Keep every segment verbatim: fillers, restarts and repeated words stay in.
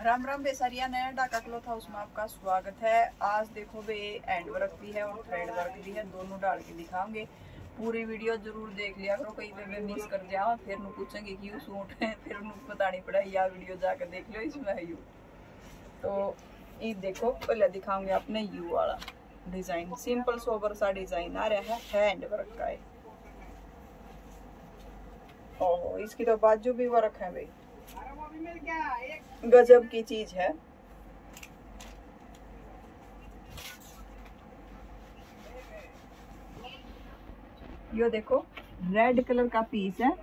राम राम बेसरिया, नया Dhaka cloth house में आपका स्वागत है। आज देखो बे एंड वर्क भी है और थ्रेड वर्क भी है, दोनों डाल के दिखाऊंगे। पूरी वीडियो जरूर देख लिया करो, कहीं पे मिस कर जाओ फिर नु पूछेंगे कि यू सूट है, फिर नु बतानी पड़ा या वीडियो जाकर देख लो इसमें है यू। तो ये देखो पहले दिखाऊंगे अपने यू वाला डिजाइन, सिंपल सोबर सा डिजाइन आ रहा है, हैंड वर्क का है। ओहो, इसकी तो बाजू भी वर्क है भाई, गजब की चीज है। यो देखो रेड कलर का पीस है,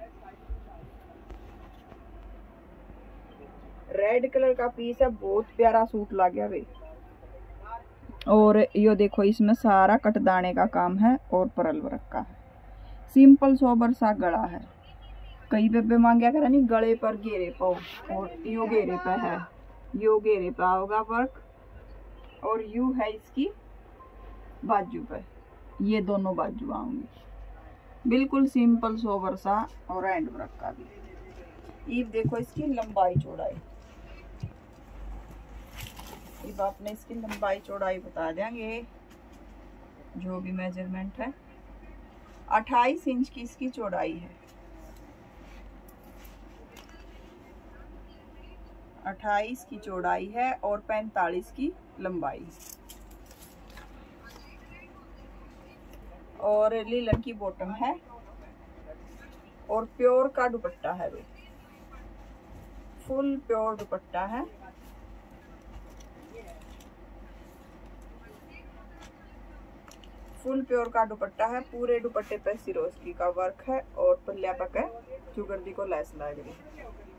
रेड कलर का पीस है, बहुत प्यारा सूट लग गया भाई। और यो देखो इसमें सारा कटदाने का काम है और परल वर्क का है। सिंपल सोबर सा गला है, कई बेबे मांगया करे नहीं गले पर घेरे पाओ, और यो घेरे पे है, यो घेरे पे होगा वर्क, और यू है इसकी बाजू पे, ये दोनों बाजू आऊंगी। बिल्कुल सिंपल सोबर सा और हैंड वर्क का भी। ये देखो इसकी लंबाई चौड़ाई, अब आपने इसकी लंबाई चौड़ाई बता देंगे, जो भी मेजरमेंट है। अट्ठाईस इंच की इसकी चौड़ाई है, अट्ठाईस की चौड़ाई है और पैंतालीस की लंबाई। और लीलन की बॉटम है और प्योर का दुपट्टा है, फुल प्योर दुपट्टा है। फुल प्योर का दुपट्टा है, पूरे दुपट्टे पे सिरोस्की का वर्क है और पल्ला पक है, चुगर्दी को लैस लग रही है।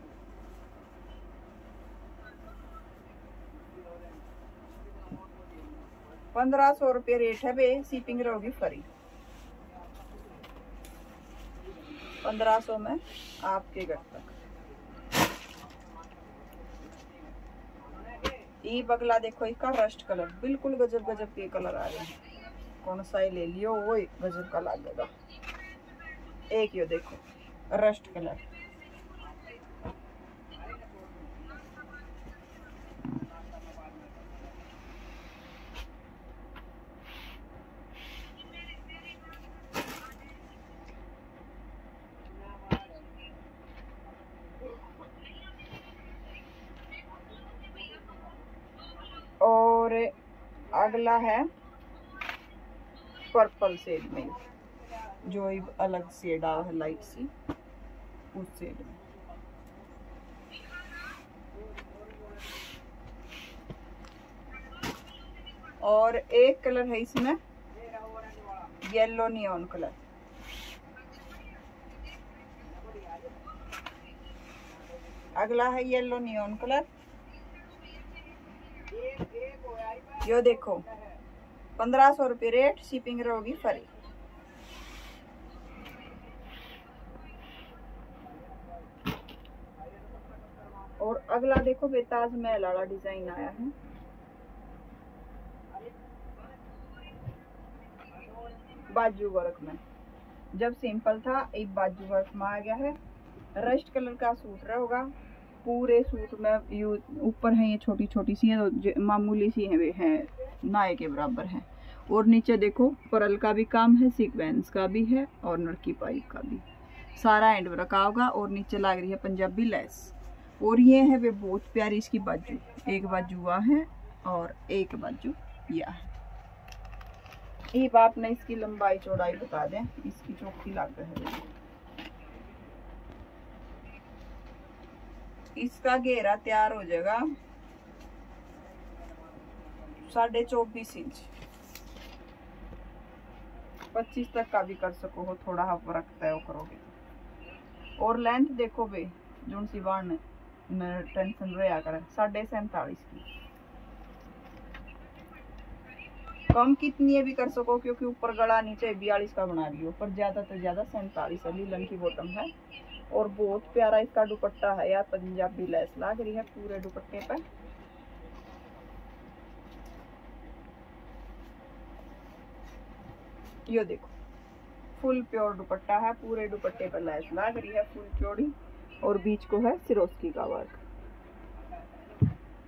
पंद्रह सौ रुपये रेट है बे, शिपिंग रहोगी फ्री। पंद्रह सौ में आपके घर तक। ये बगला देखो, इसका रस्ट कलर, बिल्कुल गजब गजब के कलर आ रहे हैं। कौन सा ही ले लियो वो गजब का लगेगा। एक यो देखो रस्ट कलर, और अगला है पर्पल शेड में, जो अलग शेड आ है लाइट सी, उस शेड में। और एक कलर है इसमें येलो नियॉन कलर, अगला है येलो नियॉन कलर। यो देखो पंद्रह सौ रुपये रेट, शिपिंग रहोगी फ्री। और अगला देखो बेताज महल वाला डिजाइन आया है, बाजू वर्क में। जब सिंपल था एक बाजू वर्क में आ गया है। रस्ट कलर का सूट रहेगा, पूरे सूट में यू ऊपर है ये छोटी छोटी सी है, तो मामूली सी है, वे है नाए के बराबर है। और नीचे देखो परल का भी काम है, सीक्वेंस का भी है और नरकी पाइप का भी, सारा एंड वर्क होगा। और नीचे लग रही है पंजाबी लेस। और ये है वे बहुत प्यारी इसकी बाजू, एक बाजू हुआ है और एक बाजू यह है। ये बात ने इसकी लंबाई चौड़ाई बता दें, इसकी चौकी लाग है। इसका घेरा तैयार हो जाएगा साढ़े चौबीस इंच, पच्चीस तक का भी कर सको हो, थोड़ा हाफ रखता है वो करोगे। और लेंथ देखो बे, जो सी बाण टेंशन रहा करे, साढ़े सैंतालीस की। कम कितनी भी कर सको, क्योंकि ऊपर गला नीचे बयालीस का बना लियो, पर ज्यादा तो ज्यादा सैंतालीस लीलन की बॉटम है। और बहुत प्यारा इसका दुपट्टा है यार, पंजाबी लेस लग रही है पूरे दुपट्टे पे। ये देखो फुल प्योर दुपट्टा है, पूरे दुपट्टे पर लेस लग रही है फुल चौड़ी, और बीच को है सिरोस्की का वर्क।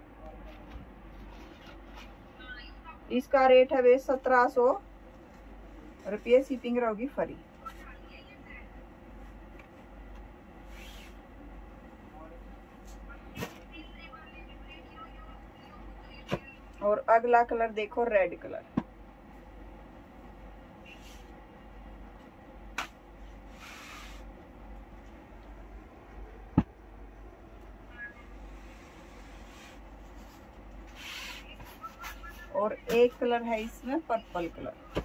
इसका रेट है वे सत्रह सौ रुपये, शिपिंग रहेगी फ्री। और अगला कलर देखो रेड कलर, और एक कलर है इसमें पर्पल कलर।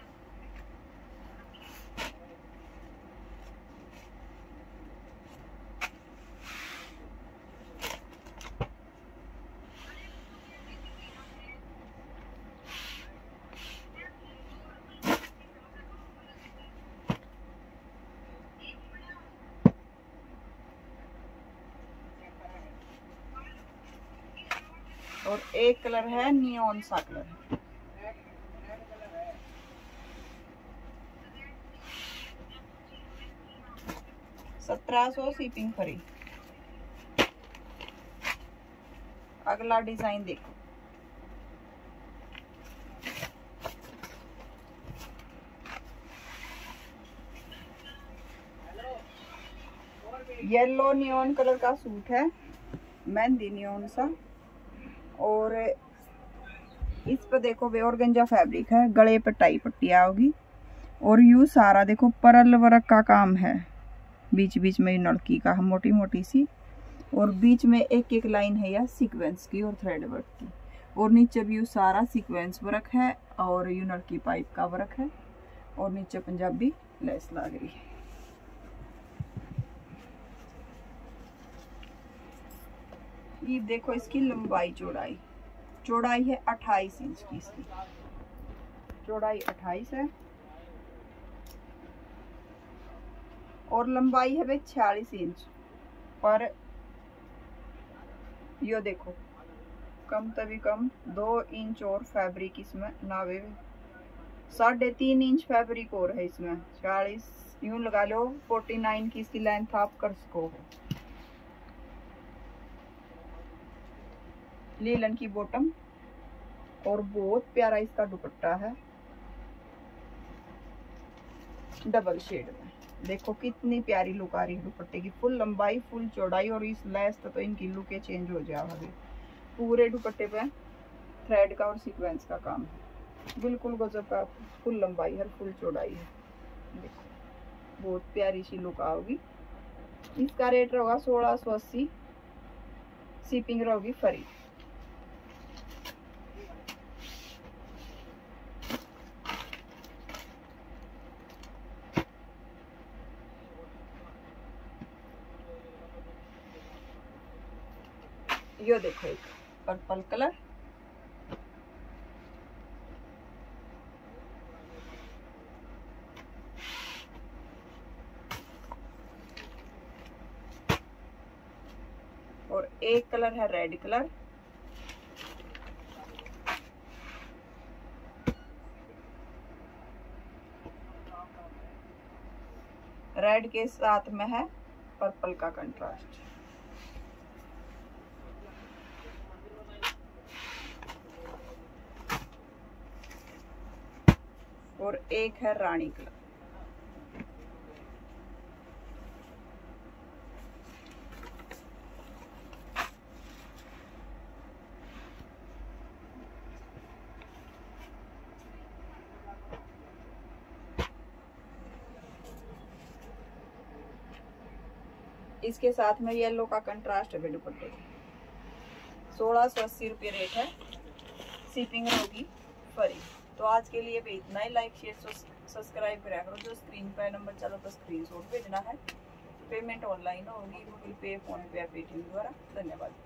और एक कलर है नियॉन सा कलर। सत्रह सौ शिपिंग फ्री। अगला डिजाइन देखो, येलो नियॉन कलर का सूट है, मेहंदी नियॉन सा। और इस पर देखो वे ऑर्गेंजा फैब्रिक है, गले पे टाई पट्टी आओगी। और यू सारा देखो परल वर्क का काम है, बीच बीच में नलकी का मोटी मोटी सी, और बीच में एक एक लाइन है या सीक्वेंस की और थ्रेड वर्क की। और नीचे भी यू सारा सीक्वेंस वर्क है और यू नलकी पाइप का वर्क है, और नीचे पंजाबी लेस लग रही है। ये देखो इसकी लंबाई चौड़ाई, चौड़ाई है अट्ठाईस इंच की, इसकी चौड़ाई अट्ठाईस है और लंबाई है भाई छियालीस इंच। पर यो देखो कम तभी कम दो इंच और फैब्रिक इसमें नावे, साढ़े तीन इंच फैब्रिक और है इसमें। छियालीस यूं लगा लो, फोर्टी नाइन की इसकी लेंथ आप कर सको। लीलन की बॉटम और बहुत प्यारा इसका दुपट्टा है, डबल शेड में। देखो कितनी प्यारी लुक आ रही है दुपट्टे की, फुल लंबाई फुल चौड़ाई। और इस लेस तो इनकी लुक चेंज हो जाएगी। पूरे दुपट्टे पे थ्रेड का और सीक्वेंस का काम है, बिल्कुल गजब का। फुल लंबाई है, फुल चौड़ाई है। देखो बहुत प्यारी सी लुक आओगी। इसका रेट रहेगा सोलह सौ अस्सी, शिपिंग रहेगी फ्री। यो देखो एक पर्पल कलर, और एक कलर है रेड कलर। रेड के साथ में है पर्पल का कंट्रास्ट। और एक है रानी कलर। इसके साथ में येलो का कंट्रास्ट है दुपट्टे। सोलह सौ अस्सी रुपये रेट है, शिपिंग होगी फ्री। तो आज के लिए भी इतना ही। लाइक शेयर सब्सक्राइब करा करो। जो स्क्रीन पे नंबर चलो तो स्क्रीनशॉट भेजना है। पेमेंट ऑनलाइन होगी, गूगल पे, फोन पे या पेटीएम द्वारा। धन्यवाद।